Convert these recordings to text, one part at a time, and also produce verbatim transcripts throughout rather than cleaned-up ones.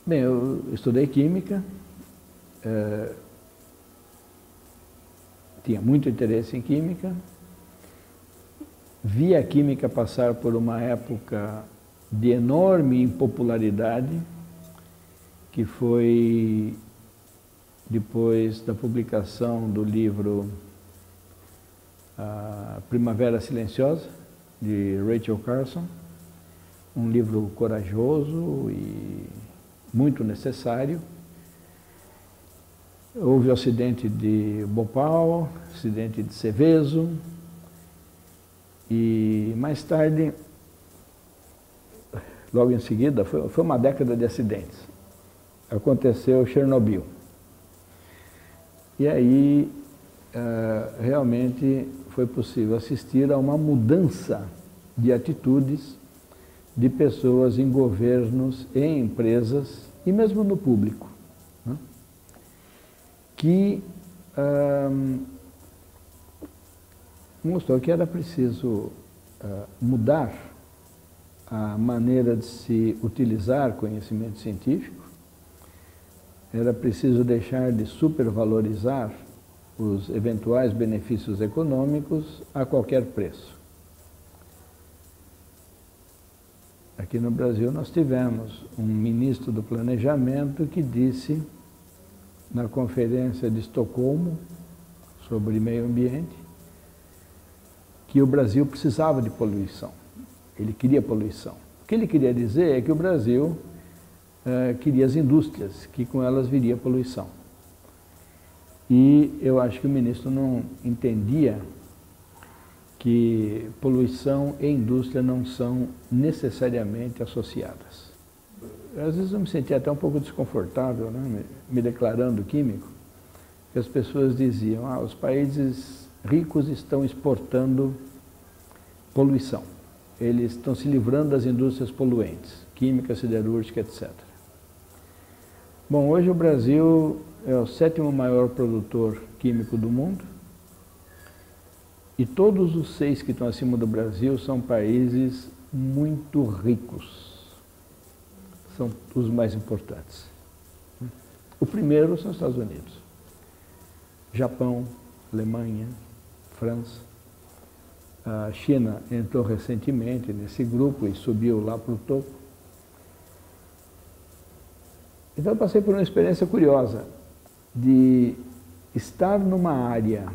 Bem, eu estudei Química, é, tinha muito interesse em Química, vi a Química passar por uma época de enorme impopularidade, que foi depois da publicação do livro A Primavera Silenciosa, de Rachel Carson, um livro corajoso e muito necessário. Houve o acidente de Bhopal, acidente de Seveso, e mais tarde, logo em seguida, foi, foi uma década de acidentes. Aconteceu Chernobyl. E aí, uh, realmente, foi possível assistir a uma mudança de atitudes de pessoas em governos, em empresas e mesmo no público, né? Que uh, mostrou que era preciso uh, mudar a maneira de se utilizar conhecimento científico, era preciso deixar de supervalorizar os eventuais benefícios econômicos a qualquer preço. Aqui no Brasil nós tivemos um ministro do Planejamento que disse, na Conferência de Estocolmo sobre meio ambiente, que o Brasil precisava de poluição. Ele queria poluição. O que ele queria dizer é que o Brasil uh, queria as indústrias, que com elas viria poluição. E eu acho que o ministro não entendia que poluição e indústria não são necessariamente associadas. Às vezes eu me sentia até um pouco desconfortável, né, me, me declarando químico, que as pessoas diziam, ah, os países ricos estão exportando poluição, eles estão se livrando das indústrias poluentes, química, siderúrgica, etcétera. Bom, hoje o Brasil é o sétimo maior produtor químico do mundo e todos os seis que estão acima do Brasil são países muito ricos, são os mais importantes. O primeiro são os Estados Unidos, Japão, Alemanha, França. A China entrou recentemente nesse grupo e subiu lá para o topo. Então eu passei por uma experiência curiosa de estar numa área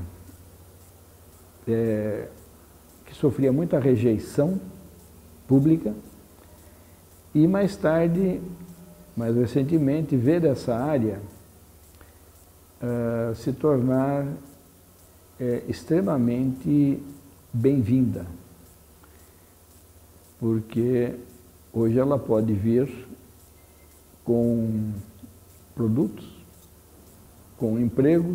é, que sofria muita rejeição pública e mais tarde, mais recentemente, ver essa área uh, se tornar é, extremamente bem-vinda, porque hoje ela pode vir com produtos, com empregos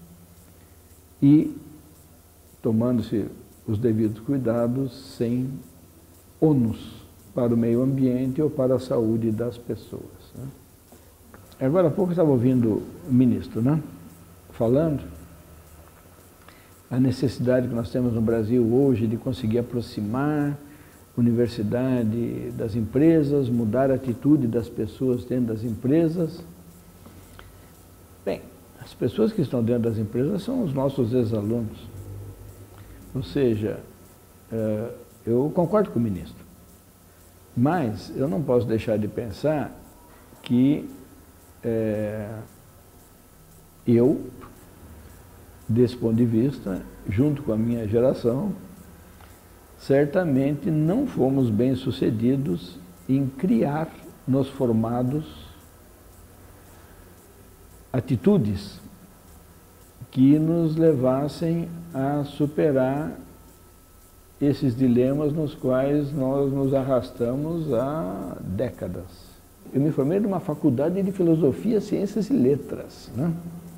e tomando-se os devidos cuidados sem ônus para o meio ambiente ou para a saúde das pessoas, né? Agora há pouco eu estava ouvindo o ministro, né, falando a necessidade que nós temos no Brasil hoje de conseguir aproximar a universidade das empresas, mudar a atitude das pessoas dentro das empresas. Bem, as pessoas que estão dentro das empresas são os nossos ex-alunos. Ou seja, eu concordo com o ministro, mas eu não posso deixar de pensar que é, eu, desse ponto de vista, junto com a minha geração, certamente não fomos bem-sucedidos em criar nos formados atitudes que nos levassem a superar esses dilemas nos quais nós nos arrastamos há décadas. Eu me formei numa faculdade de Filosofia, Ciências e Letras, né?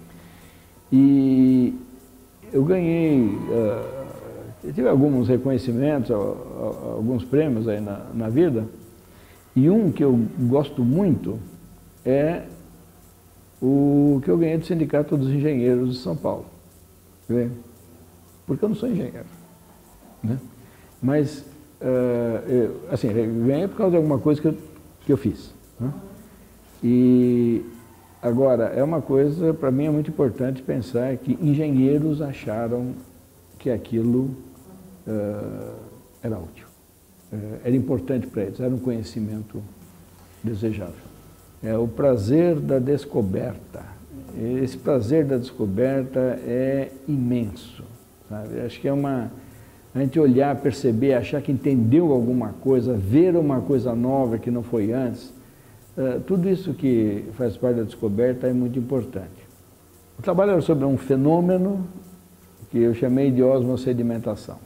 E eu ganhei... Uh, Eu tive alguns reconhecimentos, alguns prêmios aí na, na vida, e um que eu gosto muito é o que eu ganhei do Sindicato dos Engenheiros de São Paulo. Porque eu não sou engenheiro, né? Mas, uh, eu, assim, eu ganhei por causa de alguma coisa que eu, que eu fiz, né? E agora, é uma coisa, para mim é muito importante pensar que engenheiros acharam que aquilo uh, era útil, uh, era importante para eles, era um conhecimento desejável. É o prazer da descoberta. Esse prazer da descoberta é imenso, sabe? Acho que é uma... A gente olhar, perceber, achar que entendeu alguma coisa, ver uma coisa nova que não foi antes, uh, tudo isso que faz parte da descoberta é muito importante. O trabalho era sobre um fenômeno que eu chamei de osmossedimentação.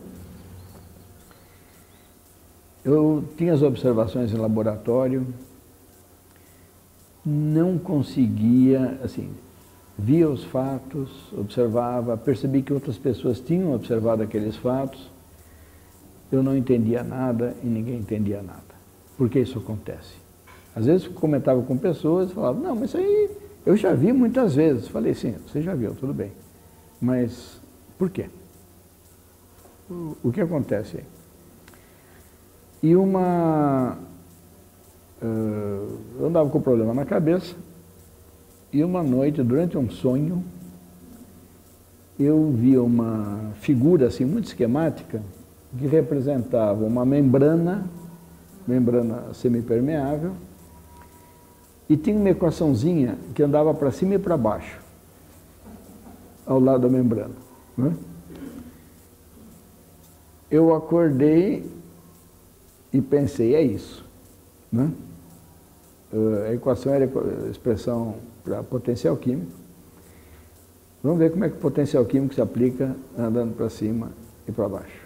Eu tinha as observações em laboratório, não conseguia, assim, via os fatos, observava, percebi que outras pessoas tinham observado aqueles fatos, eu não entendia nada e ninguém entendia nada. Por que isso acontece? Às vezes comentava com pessoas e falava, não, mas isso aí eu já vi muitas vezes. Falei, sim, você já viu, tudo bem. Mas por quê? O que acontece aí? E uma... Uh, eu andava com um problema na cabeça e uma noite, durante um sonho, eu vi uma figura assim muito esquemática que representava uma membrana, membrana semipermeável, e tinha uma equaçãozinha que andava para cima e para baixo, ao lado da membrana, né? Eu acordei e pensei, é isso, né? A equação era a expressão para potencial químico. Vamos ver como é que o potencial químico se aplica andando para cima e para baixo.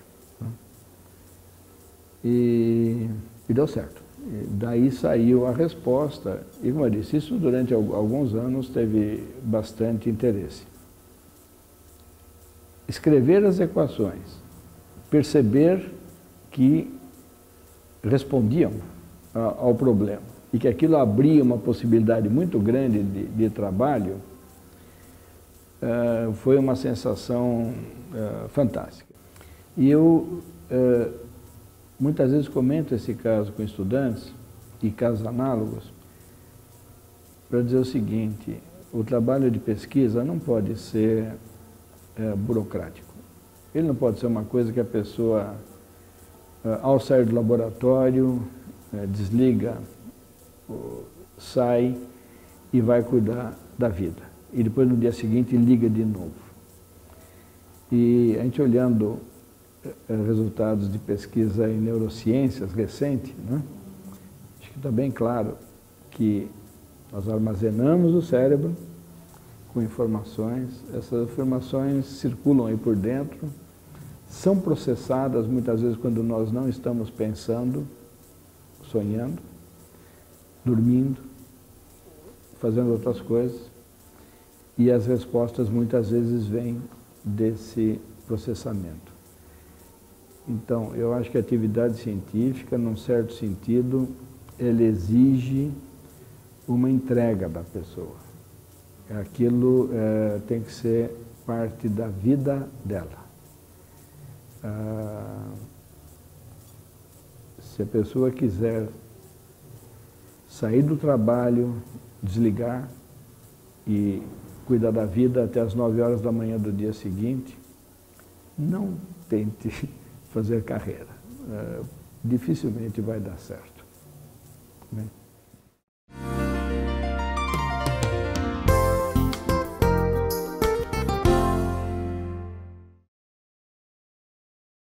E, e deu certo. E daí saiu a resposta. E como eu disse, isso durante alguns anos teve bastante interesse. Escrever as equações, perceber que respondiam ao problema e que aquilo abria uma possibilidade muito grande de, de trabalho, uh, foi uma sensação uh, fantástica. E eu uh, muitas vezes comento esse caso com estudantes e casos análogos para dizer o seguinte, o trabalho de pesquisa não pode ser uh, burocrático. Ele não pode ser uma coisa que a pessoa, uh, ao sair do laboratório, uh, desliga, sai e vai cuidar da vida. E depois no dia seguinte liga de novo. E a gente olhando resultados de pesquisa em neurociências recente, né? Acho que está bem claro que nós armazenamos o cérebro com informações, essas informações circulam aí por dentro, são processadas muitas vezes quando nós não estamos pensando, sonhando, dormindo, fazendo outras coisas, e as respostas muitas vezes vêm desse processamento. Então, eu acho que a atividade científica, num certo sentido, ele exige uma entrega da pessoa. Aquilo é, tem que ser parte da vida dela. Ah, se a pessoa quiser sair do trabalho, desligar e cuidar da vida até as nove horas da manhã do dia seguinte, não tente fazer carreira. Uh, dificilmente vai dar certo, né?